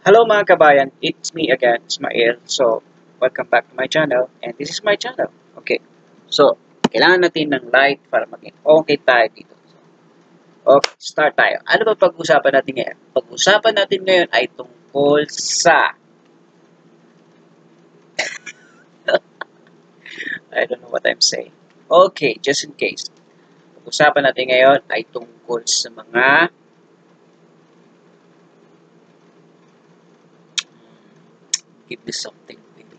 Hello mga kabayan, it's me again, Ismail. So, welcome back to my channel and this is my channel. Okay, so, kailangan natin ng light para maging okay tayo dito. Okay, start tayo. Ano ba pag-usapan natin ngayon? Pag-usapan natin ngayon ay tungkol sa I don't know what I'm saying. Okay, just in case. Pag-usapan natin ngayon ay tungkol sa mga give me something baby.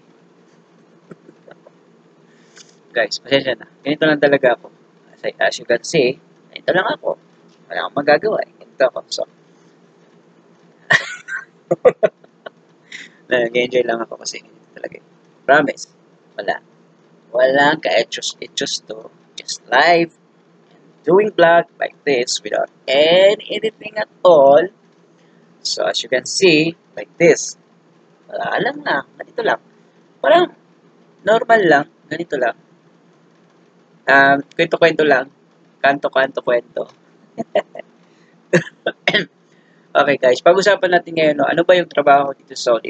Guys, pasensya na. Ganito lang talaga ako. As you can see, ito lang ako. Wala akong magagawa eh. Ganito ako. So, nag-enjoy lang ako kasi ganito talaga. Promise. Wala. Walang ka-etchos-etchos to. Just live. Doing vlog like this without any editing at all. So, as you can see, like this. Wala lang na. Ganito lang. Parang normal lang. Ganito lang. Kwento-kwento lang. Kanto-kanto kwento. Okay guys, pag-usapan natin ngayon, no, ano ba yung trabaho dito sa Saudi?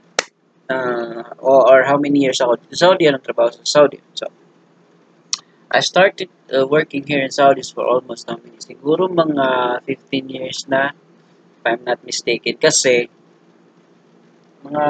Or how many years ako dito sa Saudi, anong trabaho sa Saudi? So, I started working here in Saudi for almost how many? Siguro mga 15 years na, if I'm not mistaken. Kasi, mga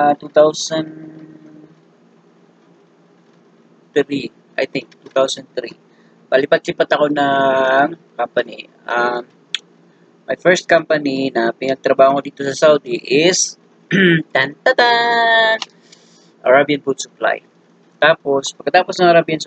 2003, I think, 2003. Palipat-lipat ako ng company. My first company na pinagtrabaho ko dito sa Saudi is tan-tatan! Arabian Food Supply. Tapos, pagkatapos ng Arabian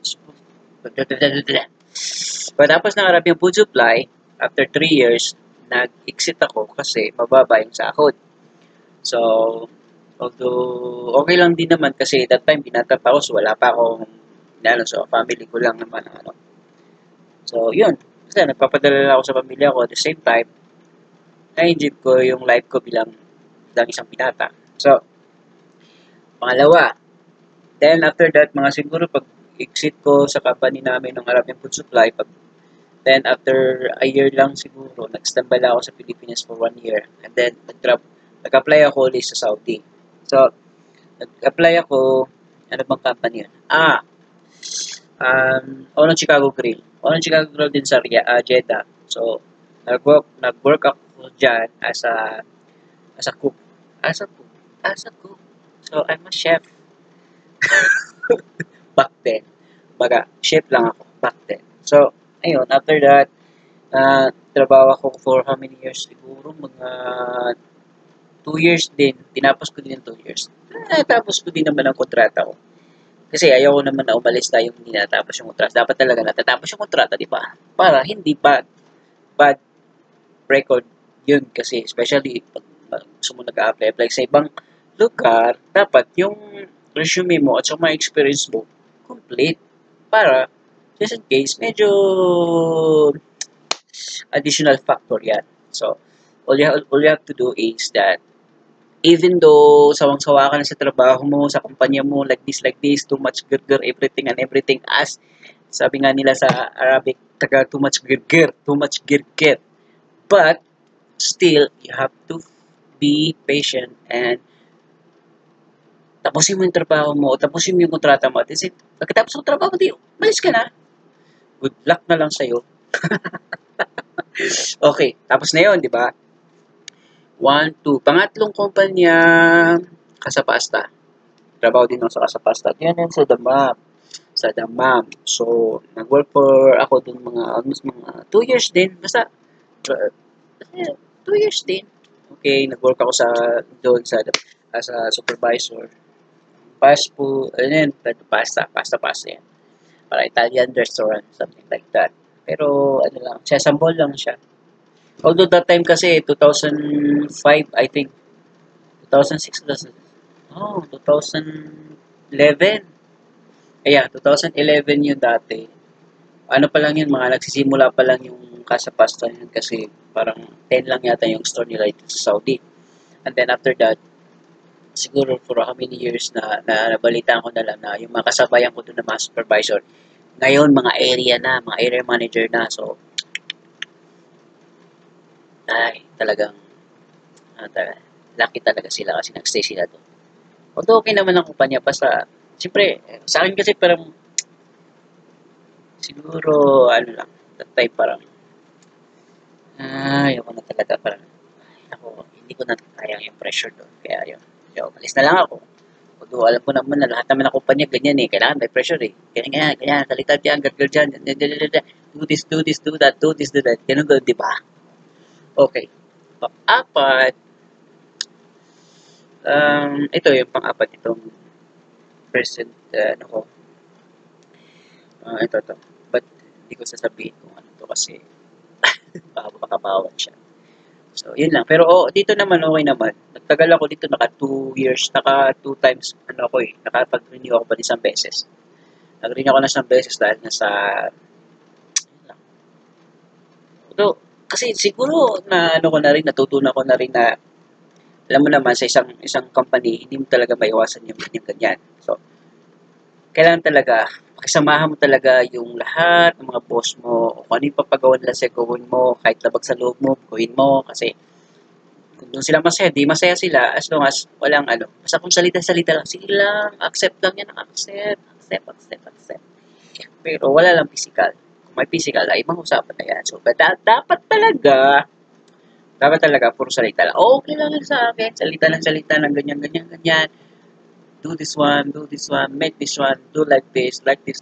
Food Supply, after 3 years, nag-exit ako kasi mababa yung sahod. So, although okay lang din naman kasi that time binata pa ako so wala pa akong so family ko lang naman ano. So, yun. Kasi nagpapadala ako sa pamilya ko at the same time, na-enjoy ko yung life ko bilang isang pinata. So, pangalawa, then after that, mga siguro pag exit ko sa company namin ng Arabian Food Supply, then after a year lang siguro, nag-standby ako sa Pilipinas for 1 year. And then, nag-apply ako ulit sa Saudi. So, nag-apply ako, ano bang company yun? Ono Chicago Grill. Ono Chicago Grill din sa Jeddah. So, nag-work ako dyan as a cook. As a cook. So, I'm a chef. Back then. Baga, chef lang ako back then. So, ayun, after that, trabaho ako for how many years? Siguro mga 2 years din. Tinapos ko din 2 years. Tapos ko din naman ang kontrata ko. Kasi ayaw ko naman na umalis tayo hindi natapos yung kontrata. Dapat talaga natatapos yung kontrata, di ba? Para hindi bad record yun. Kasi especially pag gusto mo nag-apply sa ibang lugar, dapat yung resume mo at sa mga experience mo complete para just in case medyo additional factor yan. So, all you have to do is that even though sawang-sawa ka na sa trabaho mo, sa kumpanya mo, like this, too much girger, everything and everything as sabi nga nila sa Arabic, taga too much girger. But, still, you have to be patient and tapusin mo yung trabaho mo, tapusin mo yung kontrata mo. At pagkatapos ng trabaho, malis ka na. Good luck na lang sa'yo. Okay, tapos na yun, di ba? 1, 2. Pangatlong kumpanya, Kasapasta. Trabaho din ako sa Kasapasta. Yan yan sa Damam. So, nag-work for ako dun almost mga 2 years din. Basta, 2 years din. Okay, nag-work ako doon as a supervisor. Fast food, pasta yan. Para Italian restaurant, something like that. Pero, sesame lang siya. Although that time kasi, 2005, I think, 2006, 2011. Kaya, 2011 yun dati. Ano pa lang yun, mga nagsisimula pa lang yung Kasapasta yun kasi parang 10 lang yata yung store nila dito sa Saudi. And then after that, siguro for how many years na nabalitaan ko na lang na yung mga kasabayan ko doon na mga supervisor, ngayon mga area manager na. So, ay, talagang lucky talaga sila kasi nagstay sila doon. Although okay naman ang kumpanya, basta, siyempre, sa akin kasi parang, siguro, ano lang, that time parang, ayoko na talaga, parang, ako, hindi ko na kaya yung pressure doon. Kaya yun, so, umalis na lang ako. Although alam ko naman na lahat naman ng kumpanya ganyan eh, kailangan may pressure eh. Ganyan, ganyan, salita dyan, gargle dyan, do this, do that, do this, do that. Ganun, di ba? Okay. Pang-apat, ito yung pang-apat itong present, ano ko, ito. But, hindi ko sasabihin kung ano to kasi baka makabawal siya. So, yun lang. Pero dito naman, okay naman. Nagtagal ako dito, naka 2 years, naka 2 times, ano ako eh, nakapag-renew ako pa isang beses. Nag-renew ako na isang beses dahil nasa, so, kasi siguro na ano ko na rin, natutunan ko na rin na, alam mo naman, sa isang company, hindi mo talaga maiwasan yung ganyan. So, kailangan talaga, pakisamahan mo talaga yung lahat ng mga boss mo, o kung ano yung papagawa nila sa gawin mo, kahit labag sa loob mo, gawin mo, kasi kung doon sila masaya, di masaya sila, as long as walang ano, basta kung salita-salita lang, sige lang, accept lang yan, accept. Pero wala lang physical. Kung may physical, ay ibang usapan na yan. So, dapat talaga, puro salita lang. Okay lang yan sa akin, salita lang, ganyan. Do this one, make this one, do like this.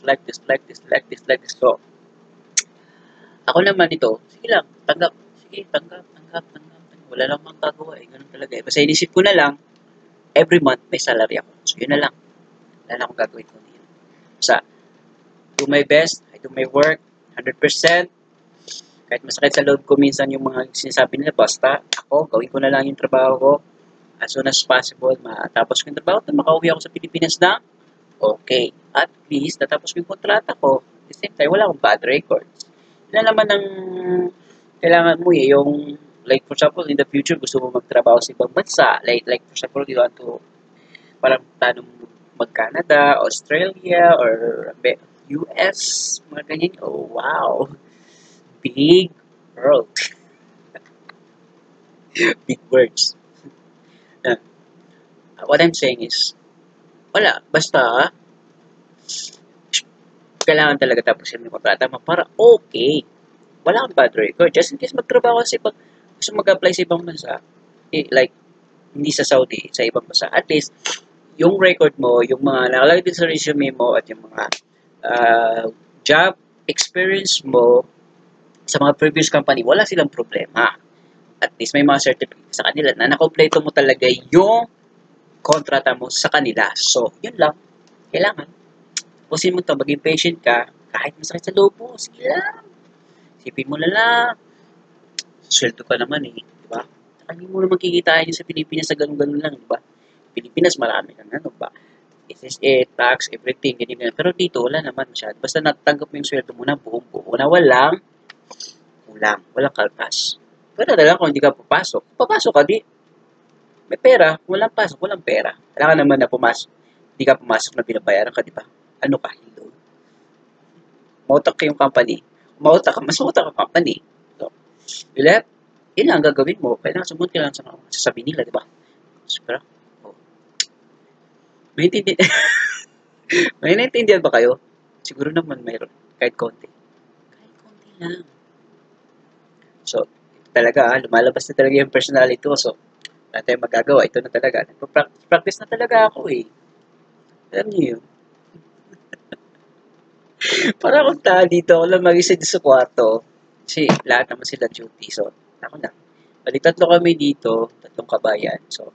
So, ako naman ito, sige lang, tanggap. Sige, tanggap. Wala lang magagawa eh, ganun talaga eh. Basta inisip ko na lang, every month may salary ako. So, yun na lang. Wala na akong gagawin ko dito. Basta, do my best, I do my work, 100%. Kahit masakit sa loob ko minsan yung mga sinasabi nila, basta ako, gawin ko na lang yung trabaho ko as soon as possible. Matapos ko yung trabaho, makauwi ako sa Pilipinas na okay. At least, natapos ko yung kontrata ko. At the same time, wala akong bad records. Yun na naman ang kailangan mo eh, yung like for example, in the future, gusto mo magtrabaho sa ibang bansa. Like for example, you want to parang tanong mag-Canada, Australia, or US, mga ganyan. Oh, wow. Big world. Big words. Uh, what I'm saying is, wala. Basta, kailangan talaga tapos yung kontrata mo para okay. Wala kang bad record. Just in case magtrabaho sa ibang, gusto mag-apply sa ibang bansa, eh, like, hindi sa Saudi, sa ibang bansa. At least, yung record mo, yung mga nakalagay din sa resume mo at yung mga job experience mo sa mga previous company, wala silang problema. At least may mga certificate sa kanila na nakompleto mo talaga yung kontrata mo sa kanila. So, yun lang. Kailangan. Pusin mo ito, maging patient ka, kahit masakit sa loob mo, sige lang. Sipin mo na lang. Sweldo ka naman eh, di ba? Hindi mo naman kikitain yun sa Pilipinas sa ganun-ganun lang, di ba? Pilipinas, marami kang ano ba? SSA, tax, everything, ganyan. Pero dito, wala naman masyado. Basta natatanggap mo yung sweldo mo na buong-buo na walang kulang, walang kaltas. Pero na lang kung hindi ka papasok ka di. May pera, walang pasok, walang pera. Kailangan naman na pumasok. Hindi ka pumasok na binabayaran ka, di ba? Ano ka, hello? Mautak ka yung company. Mas mautak ka company. So, yun lang gagawin mo. Kailangan sumunod ka lang sa sasabihin nila, di ba? Super. Oh. May naintindihan ba kayo? Siguro naman mayroon. Kahit konti. Kahit konti lang. So, talaga, lumalabas na talaga yung personality ko. So, wala tayong magagawa. Ito na talaga. Practice na talaga ako eh. Alam niyo yun. Para akong tahan dito, ako lang mag-isa sa kwarto. Kasi lahat naman sila duty. So, ako na. Bali, tatlo kami dito. Tatlong kabayan. So,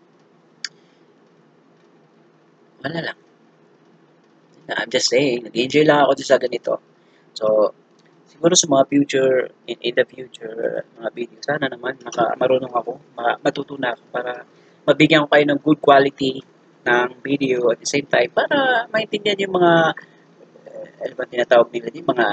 wala lang. I'm just saying, nag-enjoy lang ako sa ganito. So, siguro sa mga future, in the future, mga video, sana naman marunong ako, matutunan ako para mabigyan ko kayo ng good quality ng video at the same time para maintindihan yung mga ano ba tinatawag nila yung mga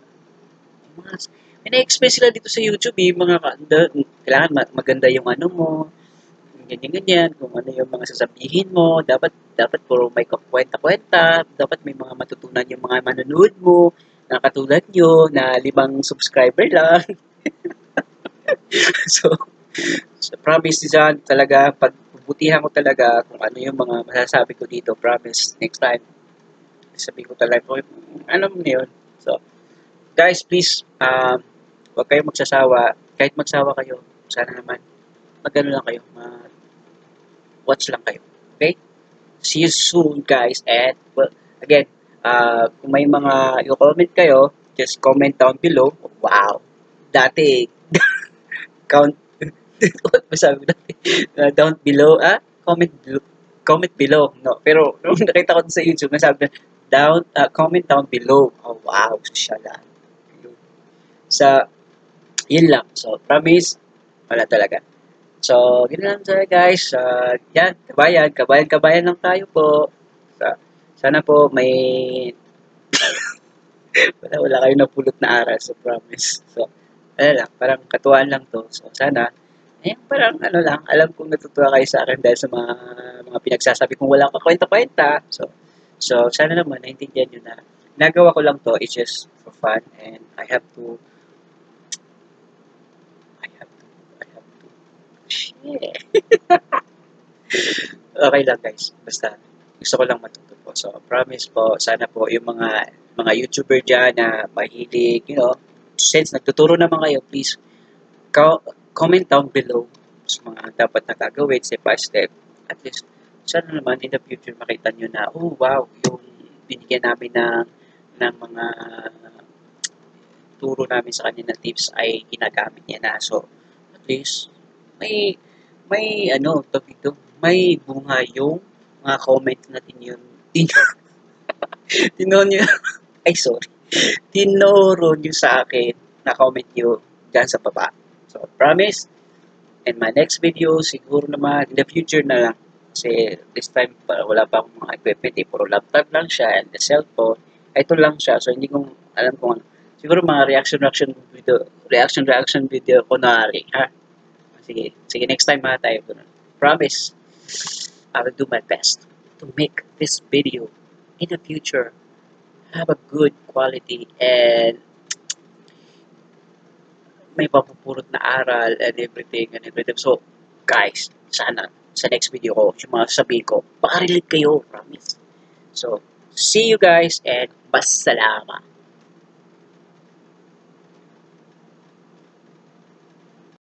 may na-express sila dito sa YouTube yung mga kailangan maganda yung ano mo ganyan kung ano yung mga sasabihin mo dapat puro may kwenta-kwenta dapat may mga matutunan yung mga manonood mo na katulad nyo na 5 subscriber lang so So, promise dyan talaga, pagbutihan ko talaga kung ano yung mga masasabi ko dito. Promise, next time, sabi ko talaga kung ano mo yun. So, guys, please, huwag kayong magsasawa. Kahit magsawa kayo, sana naman, magano lang kayo, watch lang kayo. Okay? See you soon, guys. And, well, again, kung may mga i-comment kayo, just comment down below. Wow! Dati, count, what ba sabi ko dati? Down below, comment below. No, pero, nung nakita ko sa YouTube, nasabi na, comment down below. Oh, wow! Shala. Sa, yun lang. So, promise, wala talaga. So, ganun lang tayo guys. Yan, kabayan lang tayo po. So, sana po may wala kayong napulot na aral, so promise. So, ano lang, parang katuwaan lang to. So, sana, parang ano lang, alam kong natutuwa kayo sa akin dahil sa mga pinagsasabi kong wala ka kwenta-kwenta. So, sana naman, naintindihan nyo na nagawa ko lang to, it's just for fun and I have to, shit. Okay lang guys, basta gusto ko lang matuto po. So, promise po, sana po yung mga YouTuber dyan na mahilig, since nagtuturo naman kayo, please comment down below sa mga dapat na gagawin step by step. At least, sana naman in the future makita nyo na, oh wow, yung binigyan namin ng mga turo namin sa kanya na tips ay ginagamit niya na. So, at least, may may bunga yung mga comment natin yun. Tinuro ay sorry, tinuro nyo sa akin na comment nyo dyan sa baba. So, promise, in my next video, siguro naman, in the future na lang, kasi this time, wala pa akong mga equipment, puro laptop lang siya, and the cellphone, ito lang siya, so hindi ko alam kung ano. Siguro mga reaction video, kunwari, ha? Sige, next time mga tayo. Promise, I will do my best to make this video in the future have a good quality and may mapupulot na aral and everything. So, guys, sana sa next video ko, yung mga sabihin ko, baka relate kayo, promise. So, see you guys and masalama.